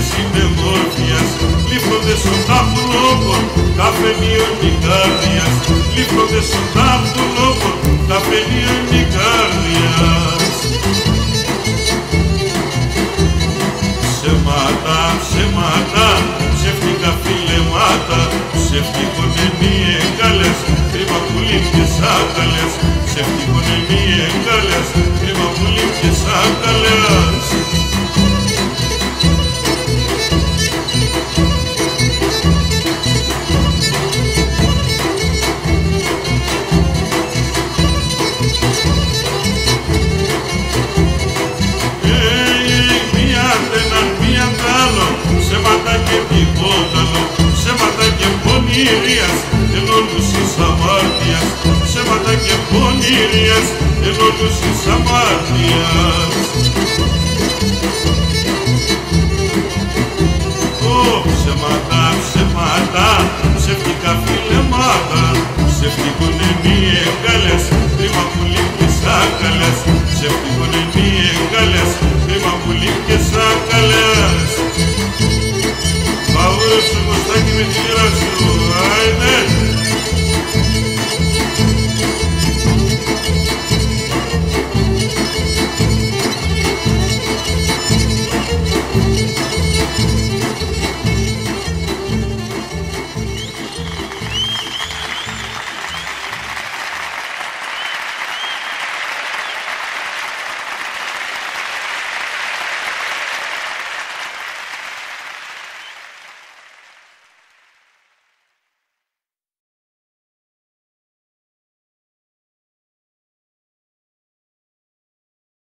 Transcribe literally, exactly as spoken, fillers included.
είναι μόρφιας, λήφθονται στον τάφτουλόπορ, καφενείο νικάρδιας, λήφθονται στον τάφτουλόπορ, καφενείο νικάρδιας. Ψέματα, ψέματα, ψεύτικα φιλεμάτα, ψεύτικουνε μη εγκάλες, κρίμα πουλί και σάκαλες, ψεύτικουνε μη εγκάλες, κρίμα πουλί και σάκαλες.